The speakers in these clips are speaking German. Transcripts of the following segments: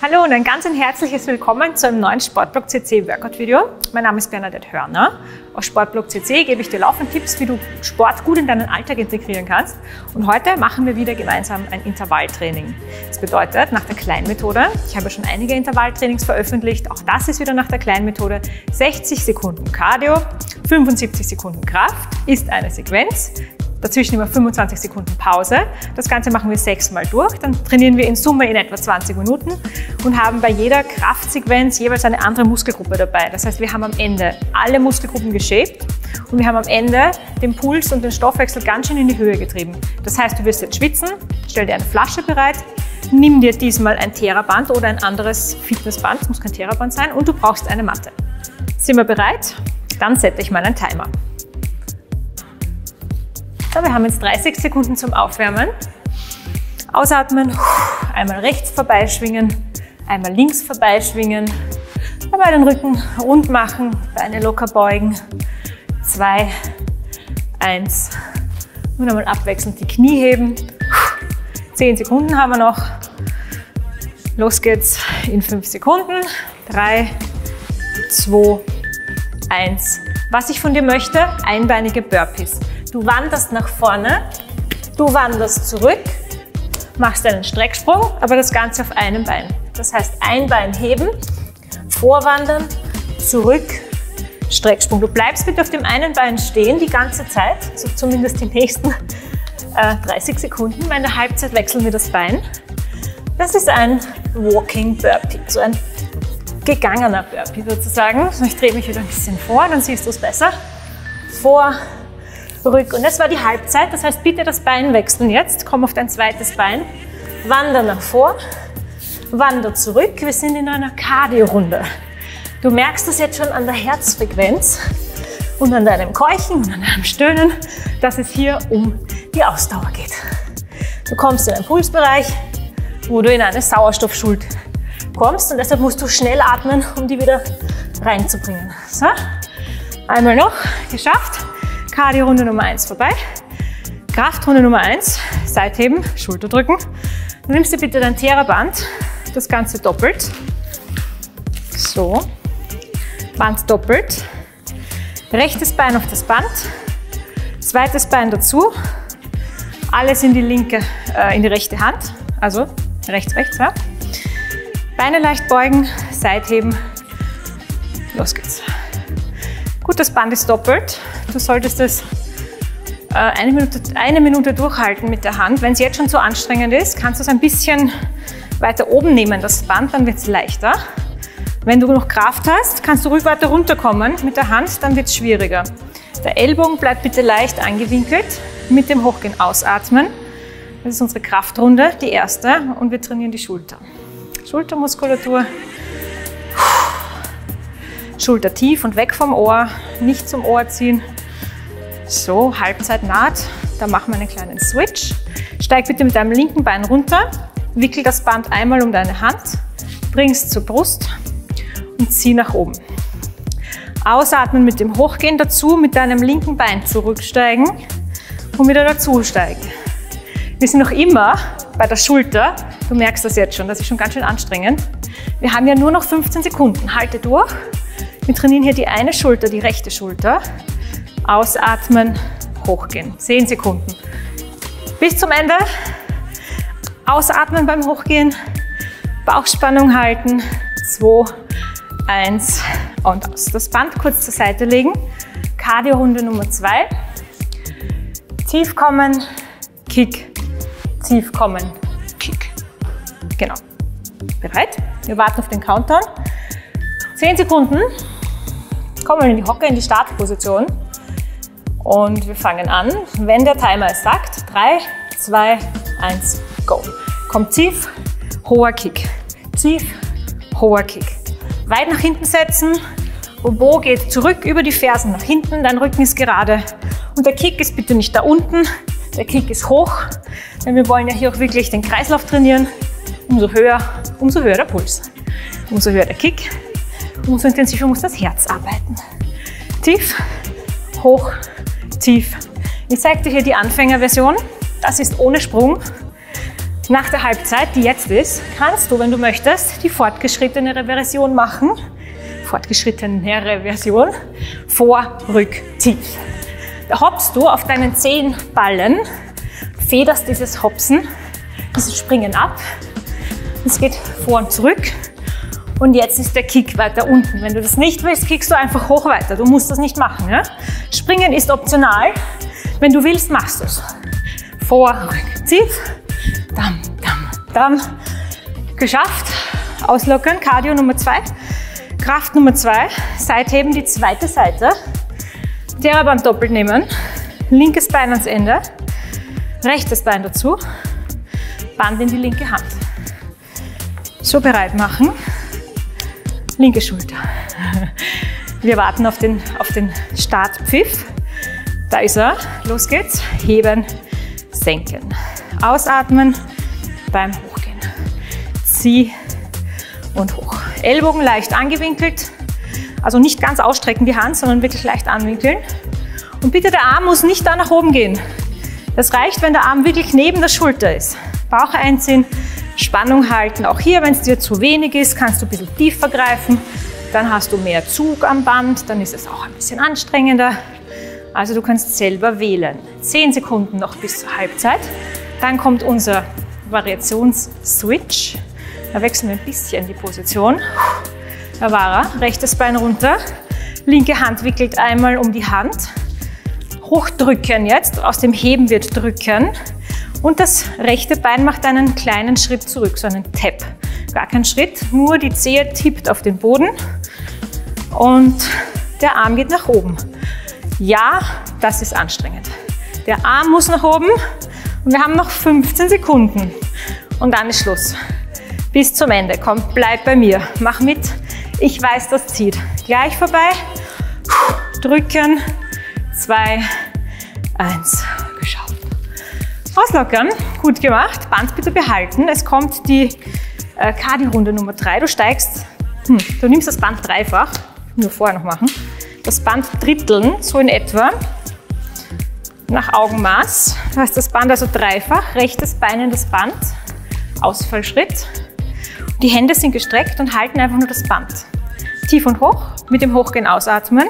Hallo und ein ganz herzliches Willkommen zu einem neuen Sportblog CC Workout Video. Mein Name ist Bernadette Hörner. Aus Sportblog CC gebe ich dir laufend Tipps, wie du Sport gut in deinen Alltag integrieren kannst. Und heute machen wir wieder gemeinsam ein Intervalltraining. Das bedeutet nach der Klein-Methode. Ich habe schon einige Intervalltrainings veröffentlicht. Auch das ist wieder nach der Klein-Methode. 60 Sekunden Cardio, 75 Sekunden Kraft ist eine Sequenz. Dazwischen immer 25 Sekunden Pause. Das Ganze machen wir 6-mal durch. Dann trainieren wir in Summe in etwa 20 Minuten und haben bei jeder Kraftsequenz jeweils eine andere Muskelgruppe dabei. Das heißt, wir haben am Ende alle Muskelgruppen geshaped und wir haben am Ende den Puls und den Stoffwechsel ganz schön in die Höhe getrieben. Das heißt, du wirst jetzt schwitzen, stell dir eine Flasche bereit, nimm dir diesmal ein Theraband oder ein anderes Fitnessband, es muss kein Theraband sein, und du brauchst eine Matte. Sind wir bereit? Dann setze ich mal einen Timer. So, wir haben jetzt 30 Sekunden zum Aufwärmen. Ausatmen, einmal rechts vorbeischwingen, einmal links vorbeischwingen, dabei den Rücken rund machen, Beine locker beugen. 2, 1 und einmal abwechselnd die Knie heben. 10 Sekunden haben wir noch. Los geht's in 5 Sekunden. 3, 2, 1. Was ich von dir möchte, einbeinige Burpees. Du wanderst nach vorne, du wanderst zurück, machst einen Strecksprung, aber das Ganze auf einem Bein. Das heißt, ein Bein heben, vorwandern, zurück, Strecksprung. Du bleibst bitte auf dem einen Bein stehen die ganze Zeit, so zumindest die nächsten 30 Sekunden. Bei der Halbzeit wechseln wir das Bein. Das ist ein Walking Burpee, so ein gegangener Burpee sozusagen. Ich drehe mich wieder ein bisschen vor, dann siehst du es besser. Vor, rück. Und das war die Halbzeit, das heißt, bitte das Bein wechseln jetzt. Komm auf dein zweites Bein, wander nach vor, wander zurück. Wir sind in einer Cardio-Runde. Du merkst das jetzt schon an der Herzfrequenz und an deinem Keuchen und an deinem Stöhnen, dass es hier um die Ausdauer geht. Du kommst in einen Pulsbereich, wo du in eine Sauerstoffschuld kommst und deshalb musst du schnell atmen, um die wieder reinzubringen. So, einmal noch, geschafft. Cardio-Runde Nummer 1 vorbei. Kraftrunde Nummer 1, Seitheben, Schulter drücken. Du nimmst dir bitte dein Theraband, das Ganze doppelt. So, Band doppelt. Rechtes Bein auf das Band, zweites Bein dazu. Alles in die rechte Hand, also rechts, rechts. Ja. Beine leicht beugen, Seitheben. Los geht's. Gut, das Band ist doppelt. Du solltest es eine Minute durchhalten mit der Hand. Wenn es jetzt schon zu anstrengend ist, kannst du es ein bisschen weiter oben nehmen, das Band, dann wird es leichter. Wenn du noch Kraft hast, kannst du ruhig weiter runterkommen mit der Hand, dann wird es schwieriger. Der Ellbogen bleibt bitte leicht angewinkelt, mit dem Hochgehen ausatmen. Das ist unsere Kraftrunde, die erste, und wir trainieren die Schulter. Schultermuskulatur. Schulter tief und weg vom Ohr, nicht zum Ohr ziehen. So, Halbzeit naht, da machen wir einen kleinen Switch. Steig bitte mit deinem linken Bein runter, wickel das Band einmal um deine Hand, bring's zur Brust und zieh nach oben. Ausatmen mit dem Hochgehen dazu, mit deinem linken Bein zurücksteigen und wieder dazu steigen. Wir sind noch immer bei der Schulter, du merkst das jetzt schon, das ist schon ganz schön anstrengend. Wir haben ja nur noch 15 Sekunden, halte durch. Wir trainieren hier die eine Schulter, die rechte Schulter. Ausatmen, hochgehen. 10 Sekunden. Bis zum Ende. Ausatmen beim Hochgehen. Bauchspannung halten. 2, 1 und aus. Das Band kurz zur Seite legen. Cardio-Runde Nummer 2. Tief kommen, Kick. Tief kommen, Kick. Genau. Bereit? Wir warten auf den Countdown. 10 Sekunden. Kommen wir in die Hocke, in die Startposition. Und wir fangen an, wenn der Timer es sagt. 3, 2, 1, go. Komm tief, hoher Kick. Tief, hoher Kick. Weit nach hinten setzen. Obo geht zurück über die Fersen nach hinten. Dein Rücken ist gerade. Und der Kick ist bitte nicht da unten. Der Kick ist hoch. Denn wir wollen ja hier auch wirklich den Kreislauf trainieren. Umso höher der Puls. Umso höher der Kick. Umso intensiver muss das Herz arbeiten. Tief, hoch, tief. Ich zeige dir hier die Anfängerversion. Das ist ohne Sprung. Nach der Halbzeit, die jetzt ist, kannst du, wenn du möchtest, die fortgeschrittenere Version machen. Fortgeschrittenere Version. Vor, rück, tief. Da hoppst du auf deinen Zehenballen, federst dieses Hopsen, dieses Springen ab. Es geht vor und zurück. Und jetzt ist der Kick weiter unten. Wenn du das nicht willst, kickst du einfach hoch weiter. Du musst das nicht machen. Ja? Springen ist optional. Wenn du willst, machst du es. Vor, rück, tief. Dam, dam, dam. Geschafft. Auslockern. Cardio Nummer 2. Kraft Nummer 2. Seitheben, die zweite Seite. Theraband doppelt nehmen. Linkes Bein ans Ende. Rechtes Bein dazu. Band in die linke Hand. So bereit machen. Linke Schulter. Wir warten auf den Startpfiff. Da ist er. Los geht's. Heben, senken. Ausatmen beim Hochgehen. Zieh und hoch. Ellbogen leicht angewinkelt. Also nicht ganz ausstrecken die Hand, sondern wirklich leicht anwinkeln. Und bitte, der Arm muss nicht da nach oben gehen. Das reicht, wenn der Arm wirklich neben der Schulter ist. Bauch einziehen, Spannung halten. Auch hier, wenn es dir zu wenig ist, kannst du ein bisschen tiefer greifen. Dann hast du mehr Zug am Band, dann ist es auch ein bisschen anstrengender. Also du kannst selber wählen. 10 Sekunden noch bis zur Halbzeit. Dann kommt unser Variations-Switch. Da wechseln wir ein bisschen die Position. Da war er. Rechtes Bein runter. Linke Hand wickelt einmal um die Hand. Hochdrücken jetzt. Aus dem Heben wird drücken. Und das rechte Bein macht einen kleinen Schritt zurück, so einen Tap. Gar kein Schritt, nur die Zehe tippt auf den Boden und der Arm geht nach oben. Ja, das ist anstrengend. Der Arm muss nach oben und wir haben noch 15 Sekunden und dann ist Schluss. Bis zum Ende. Komm, bleib bei mir. Mach mit. Ich weiß, das zieht. Gleich vorbei. Drücken. 2, 1. Geschafft. Auslockern, gut gemacht, Band bitte behalten. Es kommt die Cardio-Runde Nummer 3. Du steigst, du nimmst das Band dreifach, nur vorher noch machen. Das Band dritteln, so in etwa, nach Augenmaß. Du hast das Band also dreifach, rechtes Bein in das Band, Ausfallschritt. Die Hände sind gestreckt und halten einfach nur das Band. Tief und hoch, mit dem Hochgehen ausatmen.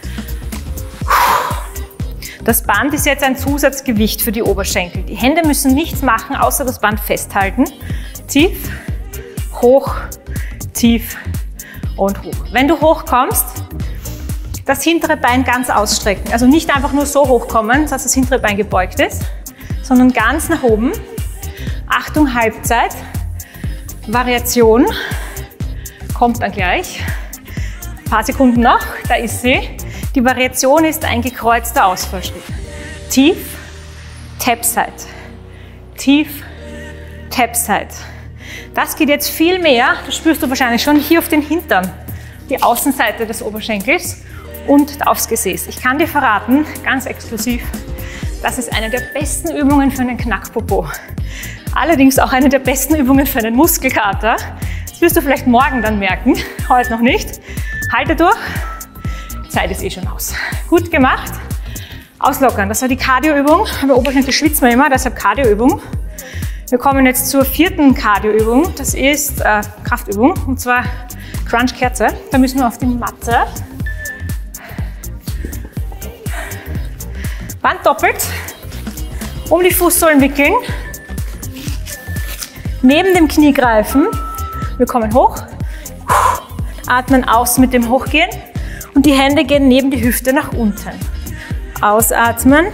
Das Band ist jetzt ein Zusatzgewicht für die Oberschenkel. Die Hände müssen nichts machen, außer das Band festhalten. Tief, hoch, tief und hoch. Wenn du hochkommst, das hintere Bein ganz ausstrecken. Also nicht einfach nur so hochkommen, dass das hintere Bein gebeugt ist, sondern ganz nach oben. Achtung, Halbzeit. Variation kommt dann gleich. Ein paar Sekunden noch, da ist sie. Die Variation ist ein gekreuzter Ausfallschritt. Tief, Tap-Side. Tief, Tap-Side. Das geht jetzt viel mehr, das spürst du wahrscheinlich schon, hier auf den Hintern, die Außenseite des Oberschenkels und aufs Gesäß. Ich kann dir verraten, ganz exklusiv, das ist eine der besten Übungen für einen Knackpopo. Allerdings auch eine der besten Übungen für einen Muskelkater. Das wirst du vielleicht morgen dann merken, heute noch nicht. Halte durch. Zeit ist eh schon aus. Gut gemacht. Auslockern. Das war die Cardio-Übung. Am Oberschenkel schwitzt man immer, deshalb Cardio-Übung. Wir kommen jetzt zur 4. Cardio-Übung. Das ist Kraftübung, und zwar Crunch-Kerze. Da müssen wir auf die Matte. Band doppelt. Um die Fußsohlen wickeln. Neben dem Knie greifen. Wir kommen hoch. Atmen aus mit dem Hochgehen. Und die Hände gehen neben die Hüfte nach unten. Ausatmen.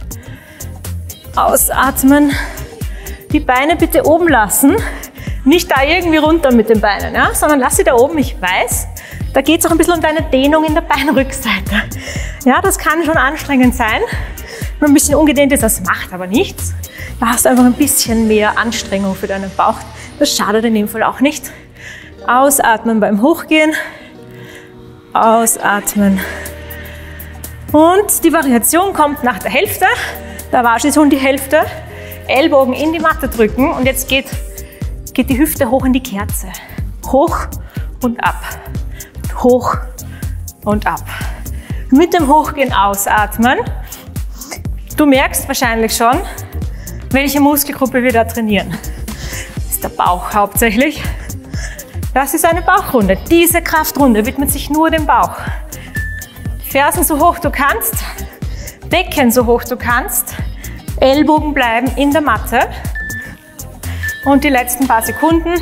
Ausatmen. Die Beine bitte oben lassen. Nicht da irgendwie runter mit den Beinen, ja? Sondern lass sie da oben. Ich weiß, da geht es auch ein bisschen um deine Dehnung in der Beinrückseite. Ja, das kann schon anstrengend sein. Wenn ein bisschen ungedehnt ist, das macht aber nichts. Da hast du einfach ein bisschen mehr Anstrengung für deinen Bauch. Das schadet in dem Fall auch nicht. Ausatmen beim Hochgehen. Ausatmen. Und die Variation kommt nach der Hälfte. Da war schon die Hälfte. Ellbogen in die Matte drücken und jetzt geht die Hüfte hoch in die Kerze. Hoch und ab. Hoch und ab. Mit dem Hochgehen ausatmen. Du merkst wahrscheinlich schon, welche Muskelgruppe wir da trainieren. der Bauch hauptsächlich. Das ist eine Bauchrunde. Diese Kraftrunde widmet sich nur dem Bauch. Fersen so hoch du kannst, Becken so hoch du kannst, Ellbogen bleiben in der Matte. Und die letzten paar Sekunden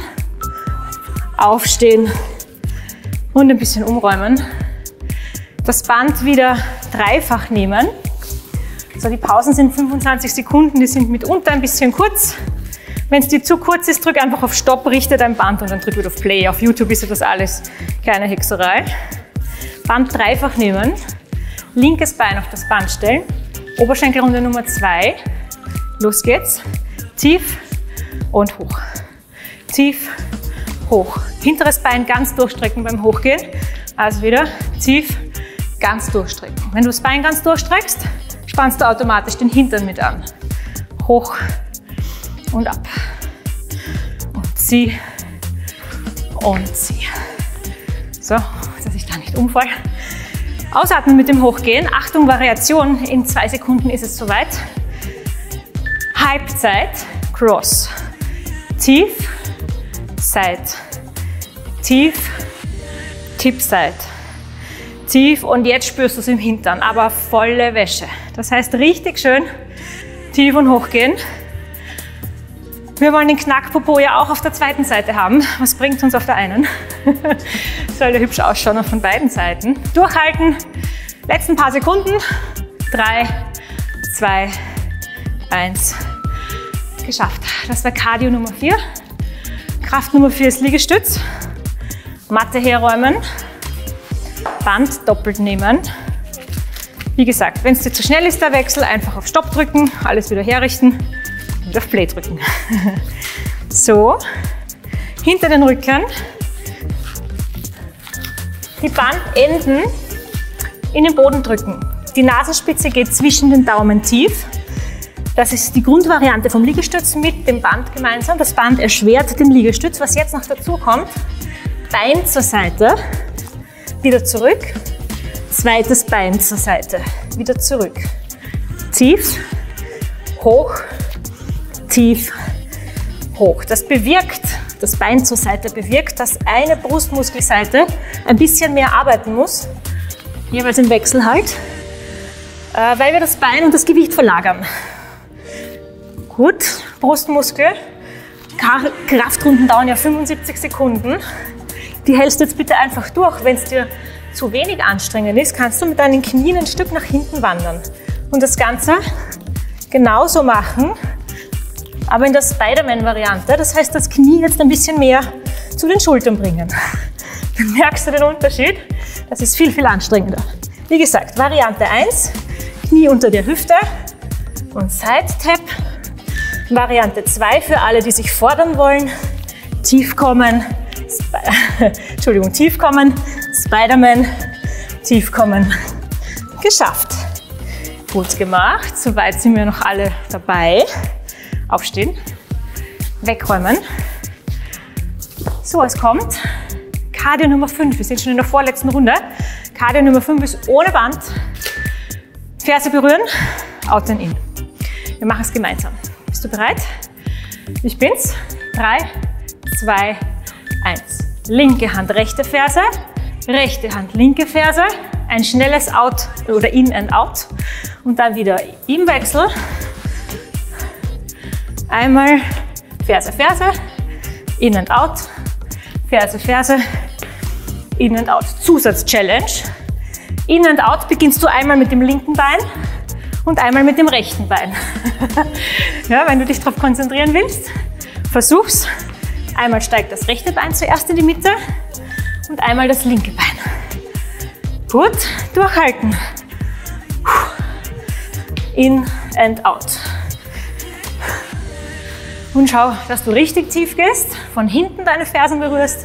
aufstehen und ein bisschen umräumen. Das Band wieder dreifach nehmen. So, die Pausen sind 25 Sekunden, die sind mitunter ein bisschen kurz. Wenn es dir zu kurz ist, drück einfach auf Stopp, richte dein Band und dann drück wieder auf Play. Auf YouTube ist das alles keine Hexerei. Band dreifach nehmen, linkes Bein auf das Band stellen, Oberschenkelrunde Nummer 2. Los geht's. Tief und hoch. Tief, hoch. Hinteres Bein ganz durchstrecken beim Hochgehen. Also wieder tief, ganz durchstrecken. Wenn du das Bein ganz durchstreckst, spannst du automatisch den Hintern mit an. Hoch und ab. Und zieh und zieh. So, dass ich da nicht umfalle. Ausatmen mit dem Hochgehen. Achtung, Variation. In 2 Sekunden ist es soweit. Halbzeit, Cross. Tief, Side. Tief, Tip Side. Tief und jetzt spürst du es im Hintern, aber volle Wäsche. Das heißt, richtig schön tief und hoch gehen. Wir wollen den Knackpopo ja auch auf der zweiten Seite haben. Was bringt uns auf der einen? Soll ja hübsch ausschauen von beiden Seiten. Durchhalten. Letzten paar Sekunden. 3, 2, 1. Geschafft. Das war Cardio Nummer 4. Kraft Nummer 4 ist Liegestütz. Matte herräumen. Band doppelt nehmen. Wie gesagt, wenn es dir zu schnell ist, der Wechsel, einfach auf Stopp drücken, alles wieder herrichten und auf Play drücken. So, hinter den Rücken, die Bandenden in den Boden drücken. Die Nasenspitze geht zwischen den Daumen tief. Das ist die Grundvariante vom Liegestütz mit dem Band gemeinsam. Das Band erschwert den Liegestütz. Was jetzt noch dazu kommt, Bein zur Seite, wieder zurück, zweites Bein zur Seite, wieder zurück. Tief, hoch, tief, hoch. Das bewirkt, das Bein zur Seite bewirkt, dass eine Brustmuskelseite ein bisschen mehr arbeiten muss, jeweils im Wechsel halt, weil wir das Bein und das Gewicht verlagern. Gut, Brustmuskel, Kraftrunden dauern ja 75 Sekunden. Die hältst du jetzt bitte einfach durch. Wenn es dir zu wenig anstrengend ist, kannst du mit deinen Knien ein Stück nach hinten wandern. Und das Ganze genauso machen, aber in der Spider-Man-Variante. Das heißt, das Knie jetzt ein bisschen mehr zu den Schultern bringen. Dann merkst du den Unterschied. Das ist viel, viel anstrengender. Wie gesagt, Variante 1, Knie unter der Hüfte und Side-Tap. Variante 2 für alle, die sich fordern wollen. Tief kommen. Tief kommen, Spider-Man, tief kommen, geschafft. Gut gemacht, soweit sind wir noch alle dabei. Aufstehen, wegräumen. So, es kommt Cardio Nummer 5, wir sind schon in der vorletzten Runde. Cardio Nummer 5 ist ohne Band. Ferse berühren, out and in. Wir machen es gemeinsam. Bist du bereit? Ich bin's. 3, 2, 1. Linke Hand, rechte Ferse, rechte Hand, linke Ferse, ein schnelles Out oder In and Out und dann wieder im Wechsel. Einmal Ferse, Ferse, In and Out, Ferse, Ferse, In and Out. Zusatz-Challenge. In and Out beginnst du einmal mit dem linken Bein und einmal mit dem rechten Bein. Ja, wenn du dich darauf konzentrieren willst, versuch's. Einmal steigt das rechte Bein zuerst in die Mitte und einmal das linke Bein. Gut, durchhalten. In and out. Und schau, dass du richtig tief gehst, von hinten deine Fersen berührst.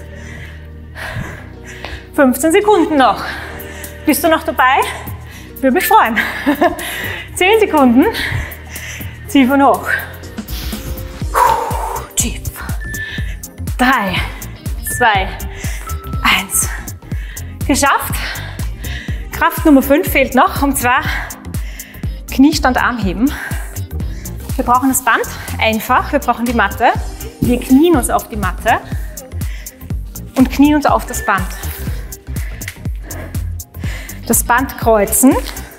15 Sekunden noch. Bist du noch dabei? Würde mich freuen. 10 Sekunden. Tief und hoch. Tief. 3, 2, 1. Geschafft. Kraft Nummer 5 fehlt noch, und zwar Kniestand, Arm heben. Wir brauchen das Band, einfach. Wir brauchen die Matte. Wir knien uns auf die Matte und knien uns auf das Band. Das Band kreuzen,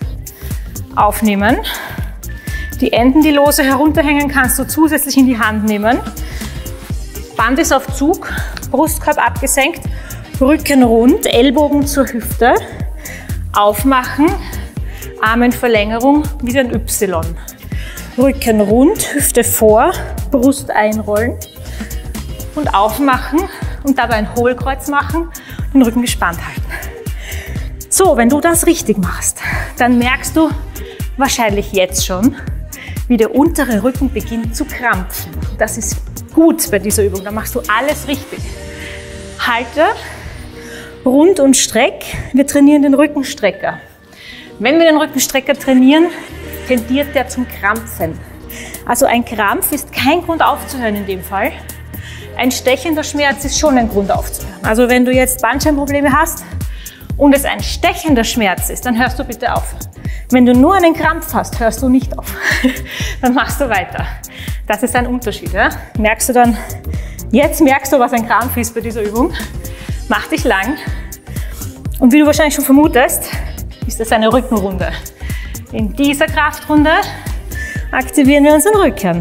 aufnehmen. Die Enden, die lose herunterhängen, kannst du zusätzlich in die Hand nehmen. Band ist auf Zug, Brustkorb abgesenkt, Rücken rund, Ellbogen zur Hüfte. Aufmachen, Armenverlängerung wie ein Y. Rücken rund, Hüfte vor, Brust einrollen und aufmachen und dabei ein Hohlkreuz machen und den Rücken gespannt halten. So, wenn du das richtig machst, dann merkst du wahrscheinlich jetzt schon, wie der untere Rücken beginnt zu krampfen. Das ist gut bei dieser Übung, da machst du alles richtig. Halte, rund und streck. Wir trainieren den Rückenstrecker. Wenn wir den Rückenstrecker trainieren, tendiert der zum Krampfen. Also ein Krampf ist kein Grund aufzuhören in dem Fall. Ein stechender Schmerz ist schon ein Grund aufzuhören. Also wenn du jetzt Bandscheibenprobleme hast und es ein stechender Schmerz ist, dann hörst du bitte auf. Wenn du nur einen Krampf hast, hörst du nicht auf. Dann machst du weiter. Das ist ein Unterschied. Ja? Merkst du dann, jetzt merkst du, was ein Krampf ist bei dieser Übung. Mach dich lang. Und wie du wahrscheinlich schon vermutest, ist das eine Rückenrunde. In dieser Kraftrunde aktivieren wir unseren Rücken.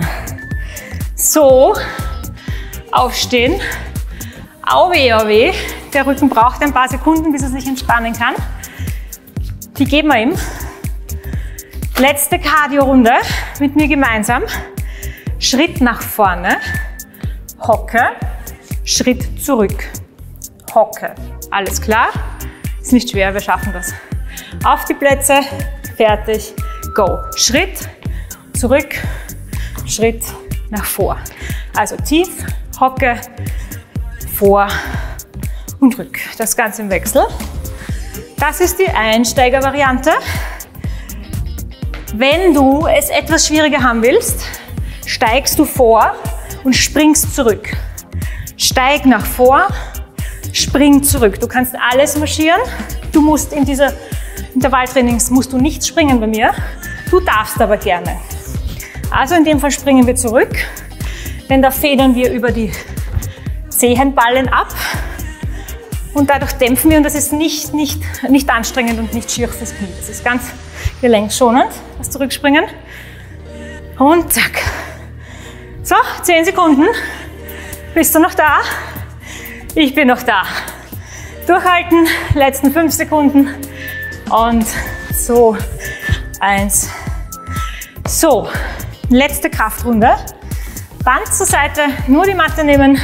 So, aufstehen. Auweh, auweh. Der Rücken braucht ein paar Sekunden, bis er sich entspannen kann. Die geben wir ihm. Letzte Cardio-Runde mit mir gemeinsam. Schritt nach vorne, Hocke, Schritt zurück, Hocke. Alles klar? Ist nicht schwer, wir schaffen das. Auf die Plätze, fertig, go. Schritt, zurück, Schritt nach vor. Also tief, Hocke, vor und rück. Das Ganze im Wechsel. Das ist die Einsteigervariante. Wenn du es etwas schwieriger haben willst, steigst du vor und springst zurück. Steig nach vor, spring zurück. Du kannst alles marschieren. Du musst in dieser Intervalltrainings musst du nicht springen bei mir. Du darfst aber gerne. Also in dem Fall springen wir zurück, denn da federn wir über die Zehenballen ab und dadurch dämpfen wir und das ist nicht anstrengend und nicht schier fürs Knie. Das ist ganz gelenkschonend, das Zurückspringen. Und zack. So, 10 Sekunden. Bist du noch da? Ich bin noch da. Durchhalten, letzten 5 Sekunden. Und so, 1. So, letzte Kraftrunde. Band zur Seite, nur die Matte nehmen.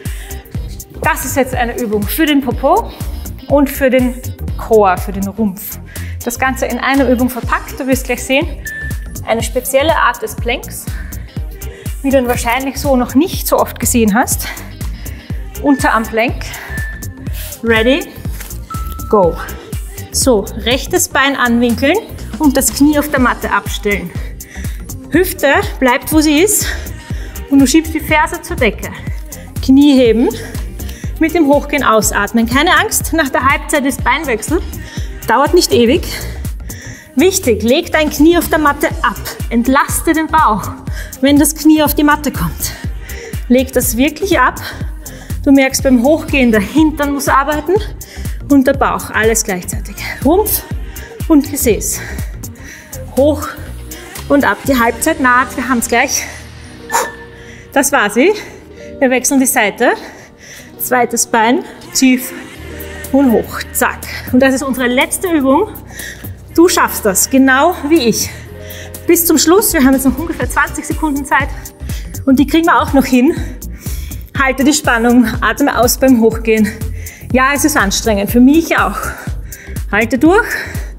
Das ist jetzt eine Übung für den Popo und für den Chor, für den Rumpf. Das Ganze in einer Übung verpackt. Du wirst gleich sehen, eine spezielle Art des Planks, wie du ihn wahrscheinlich so noch nicht so oft gesehen hast. Unterarmplank. Ready, go. So, rechtes Bein anwinkeln und das Knie auf der Matte abstellen. Hüfte bleibt, wo sie ist und du schiebst die Ferse zur Decke. Knie heben, mit dem Hochgehen ausatmen. Keine Angst, nach der Halbzeit ist Beinwechsel. Dauert nicht ewig. Wichtig, leg dein Knie auf der Matte ab. Entlaste den Bauch, wenn das Knie auf die Matte kommt. Leg das wirklich ab. Du merkst beim Hochgehen, der Hintern muss arbeiten und der Bauch, alles gleichzeitig. Rumpf und Gesäß. Hoch und ab. Die Halbzeit naht, wir haben es gleich. Das war sie. Wir wechseln die Seite. Zweites Bein, tief und hoch. Zack. Und das ist unsere letzte Übung. Du schaffst das, genau wie ich. Bis zum Schluss, wir haben jetzt noch ungefähr 20 Sekunden Zeit und die kriegen wir auch noch hin. Halte die Spannung, atme aus beim Hochgehen. Ja, es ist anstrengend, für mich auch. Halte durch.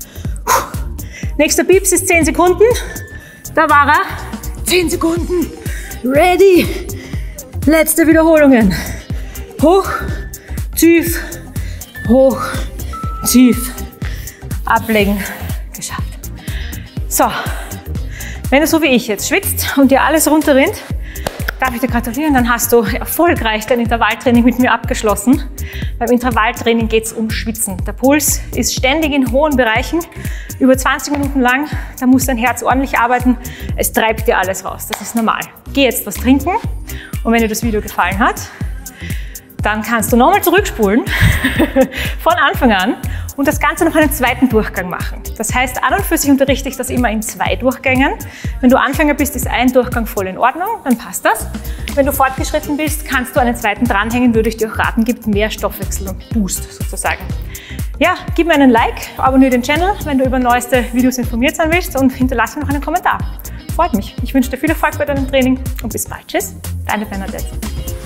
Nächster Pips ist 10 Sekunden. Da war er. 10 Sekunden. Ready. Letzte Wiederholungen. Hoch, tief, hoch, tief. Ablegen. Geschafft. So, wenn du so wie ich jetzt schwitzt und dir alles runterrinnt, darf ich dir gratulieren, dann hast du erfolgreich dein Intervalltraining mit mir abgeschlossen. Beim Intervalltraining geht es um Schwitzen. Der Puls ist ständig in hohen Bereichen, über 20 Minuten lang. Da muss dein Herz ordentlich arbeiten. Es treibt dir alles raus, das ist normal. Geh jetzt was trinken Und wenn dir das Video gefallen hat, dann kannst du nochmal zurückspulen von Anfang an und das Ganze noch einen zweiten Durchgang machen. Das heißt, an und für sich unterrichte ich das immer in 2 Durchgängen. Wenn du Anfänger bist, ist ein Durchgang voll in Ordnung, dann passt das. Wenn du fortgeschritten bist, kannst du einen zweiten dranhängen, würde ich dir auch raten, gibt mehr Stoffwechsel und Boost sozusagen. Ja, gib mir einen Like, abonniere den Channel, wenn du über neueste Videos informiert sein willst und hinterlasse mir noch einen Kommentar. Freut mich. Ich wünsche dir viel Erfolg bei deinem Training und bis bald. Tschüss, deine Bernadette.